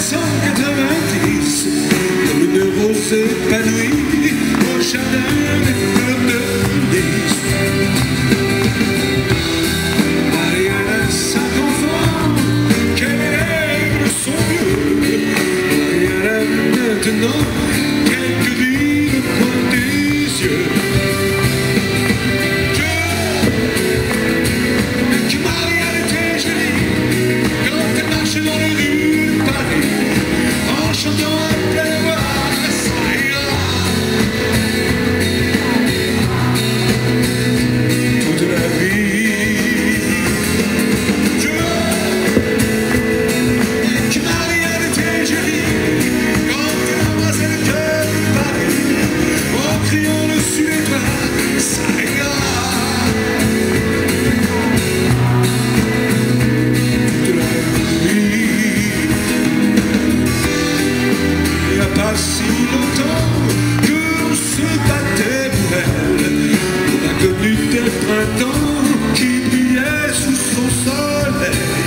1990, comme une rose épanouie au jardin des fleurs de lys. Marianne a 5 enfants, qu'elle aime son mieux. Marianne a maintenant quelques vies au coin des yeux. Si longtemps qu'on se battait pour elle, on a connu des printemps qui brillaient sous son soleil.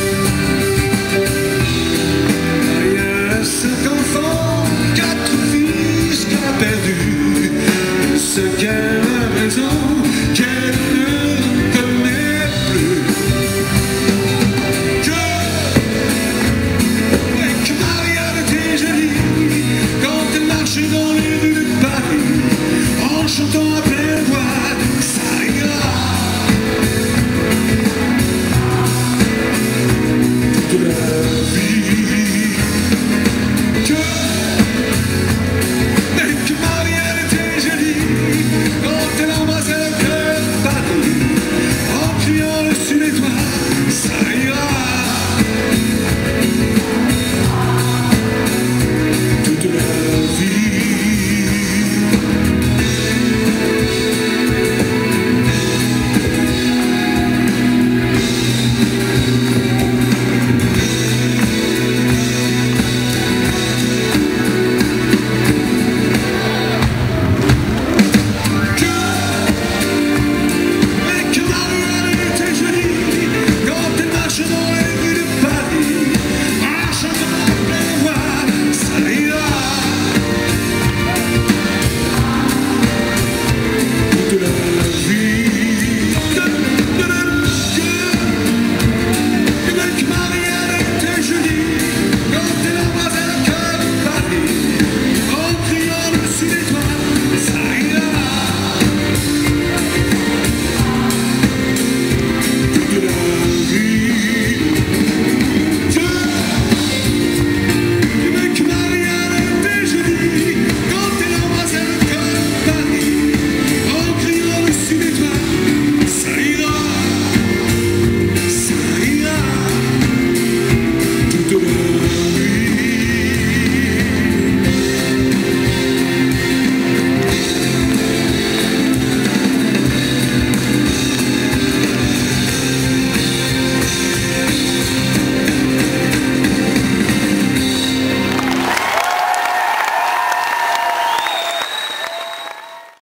Marianne a 5 enfants, 4 fils qu'elle a perdus, ce qu'elle a raison qu'elle ne connaît plus. Que Marianne était jolie dans les rues de Paris, en chantant à pleine voix, ça ira. Toute la vie.